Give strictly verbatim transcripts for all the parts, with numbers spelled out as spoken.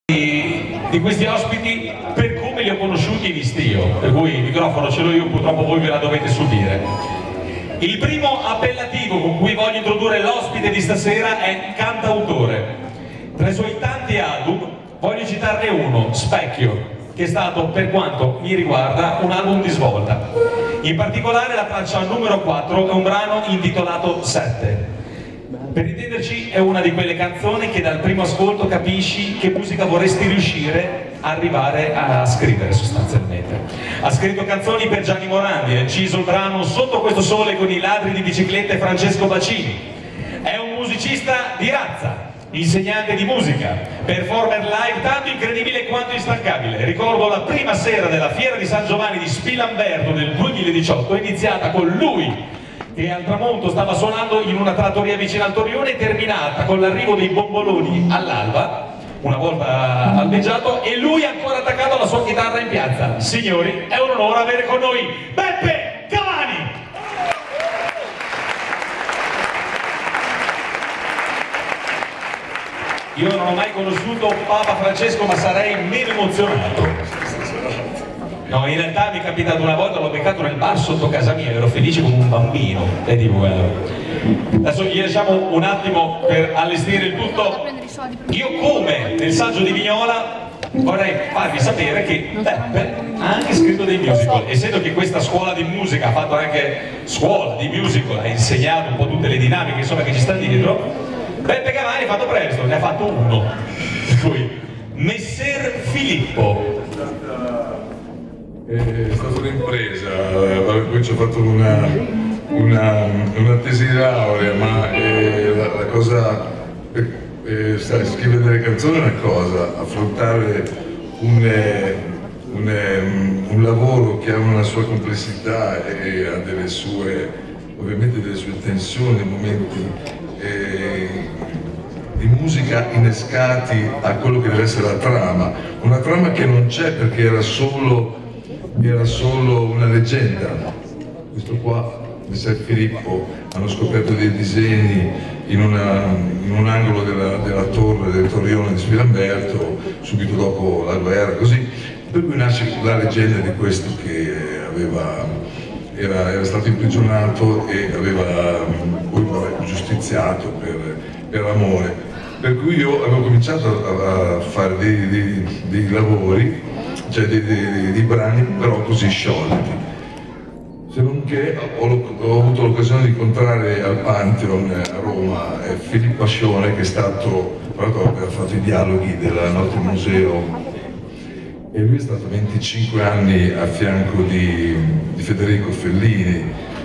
di questi ospiti per come li ho conosciuti e visti io, per cui il microfono ce l'ho io, purtroppo voi ve la dovete subire. Il primo appellativo con cui voglio introdurre l'ospite di stasera è cantautore. Tra i suoi tanti album voglio citarne uno, Specchio, che è stato, per quanto mi riguarda, un album di svolta. In particolare la traccia numero quattro è un brano intitolato Sette. Per intenderci è una di quelle canzoni che dal primo ascolto capisci che musica vorresti riuscire a arrivare a scrivere sostanzialmente. Ha scritto canzoni per Gianni Morandi, ha inciso il brano Sotto questo sole con i ladri di biciclette Francesco Bacini. È un musicista di razza, insegnante di musica, performer live tanto incredibile quanto instancabile. Ricordo la prima sera della Fiera di San Giovanni di Spilamberto del duemiladiciotto, è iniziata con lui che al tramonto stava suonando in una trattoria vicino al Torrione, terminata con l'arrivo dei bomboloni all'alba, una volta albeggiato, e lui ancora attaccato alla sua chitarra in piazza. Signori, è un onore avere con noi Beppe Cavani! Io non ho mai conosciuto Papa Francesco, ma sarei meno emozionato. No, in realtà mi è capitato una volta, l'ho beccato nel bar sotto casa mia, ero felice come un bambino. E dico, eh. Adesso gli lasciamo un attimo per allestire il tutto. Io, come nel saggio di Vignola, vorrei farvi sapere che Beppe ha anche scritto dei musical. Essendo che questa scuola di musica ha fatto anche scuola di musical, ha insegnato un po' tutte le dinamiche insomma che ci stanno dietro, Beppe Cavani ha fatto presto, ne ha fatto uno. Per cui, Messer Filippo. È stata un'impresa, poi ci ho fatto una, una, una tesi di laurea, ma eh, la, la cosa, eh, sai, scrivere delle canzoni è una cosa, affrontare un, eh, un, eh, un lavoro che ha una sua complessità e ha delle sue, ovviamente delle sue tensioni, dei momenti eh, di musica innescati a quello che deve essere la trama, una trama che non c'è perché era solo era solo una leggenda. Questo qua, Messer Filippo, hanno scoperto dei disegni in, una, in un angolo della, della torre del Torrione di Spilamberto subito dopo la guerra, così, per cui nasce la leggenda di questo che aveva, era, era stato imprigionato e aveva poi vabbè, giustiziato per, per amore, per cui io avevo cominciato a, a fare dei, dei, dei lavori, cioè dei, dei, dei brani però così sciolti, se non che ho, ho avuto l'occasione di incontrare al Pantheon a Roma eh, Filippo Ascione, che è stato, proprio ha fatto i dialoghi della Notte Museo, e lui è stato venticinque anni a fianco di, di Federico Fellini,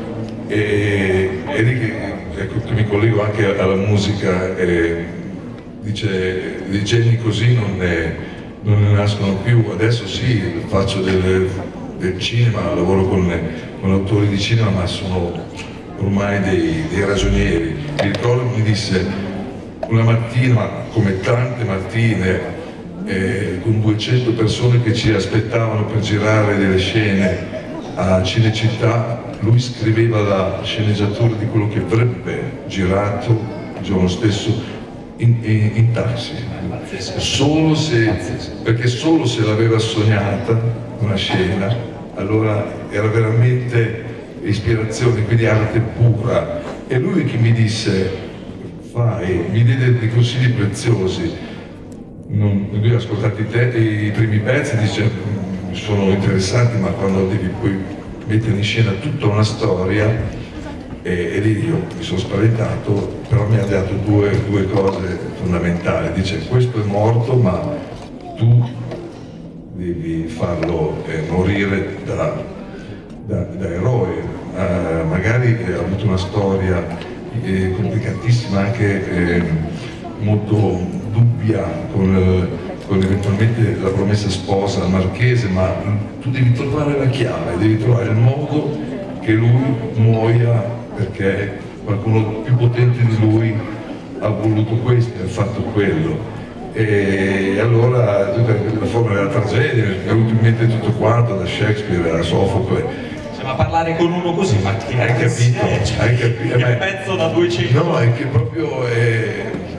e, e lì che, ecco, che mi collego anche alla musica, e dice dei geni così non è, non ne nascono più. Adesso sì, faccio del, del cinema, lavoro con, con autori di cinema, ma sono ormai dei, dei ragionieri. Mi ricordo che mi disse una mattina, come tante mattine, eh, con duecento persone che ci aspettavano per girare delle scene a Cinecittà, lui scriveva la sceneggiatura di quello che avrebbe girato il giorno stesso In, in, in taxi, solo se, perché solo se l'aveva sognata una scena, allora era veramente ispirazione, quindi arte pura. E lui che mi disse, fai, mi diede dei consigli preziosi. Non, lui ha ascoltato i, te, i primi pezzi e dice, sono interessanti, ma quando devi poi mettere in scena tutta una storia, e, e lì io mi sono spaventato, però mi ha dato due, due cose fondamentali. Dice, questo è morto, ma tu devi farlo eh, morire da, da, da eroe. Uh, magari eh, ha avuto una storia eh, complicatissima, anche eh, molto dubbia, con, con eventualmente la promessa sposa marchese, ma tu devi trovare la chiave, devi trovare il modo che lui muoia, perché qualcuno più potente di lui ha voluto questo e ha fatto quello. E allora la forma della tragedia, mi è venuto in mente tutto quanto, da Shakespeare a Sofocle. Cioè, ma parlare con uno così, ma che hai capito? È, cioè, hai capito? Che pezzo da duecento. No, è che proprio è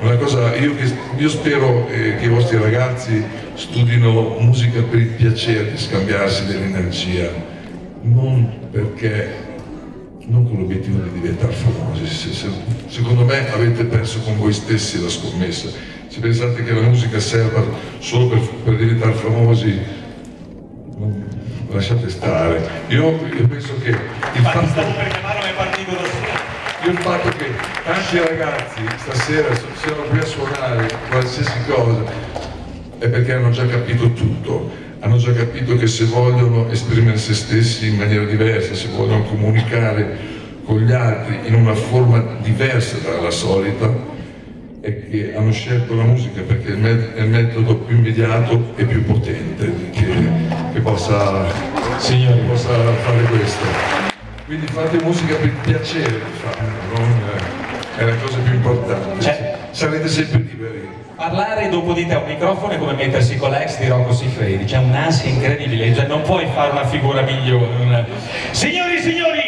una cosa, io, che, io spero eh, che i vostri ragazzi studino musica per il piacere di scambiarsi dell'energia, non perché, non con l'obiettivo di diventare famosi. Se, se, secondo me avete perso con voi stessi la scommessa. Se pensate che la musica serva solo per, per diventare famosi, lasciate stare. Io, io penso che il Infatti fatto, stavo per chiamarlo e è partito da solo. io il fatto che tanti ragazzi stasera siano qui a suonare qualsiasi cosa è perché hanno già capito tutto, hanno già capito che se vogliono esprimere se stessi in maniera diversa, se vogliono comunicare con gli altri in una forma diversa dalla solita, e che hanno scelto la musica perché è il metodo più immediato e più potente che, che possa, Signori, possa fare questo. Quindi fate musica per il piacere di farlo, non è la cosa più importante. Cioè, sarete sempre liberi. parlare dopo di te a un microfono è come mettersi con l'ex di Rocco Siffredi, c'è un'ansia incredibile, cioè non puoi fare una figura migliore. Una... Signori e signori,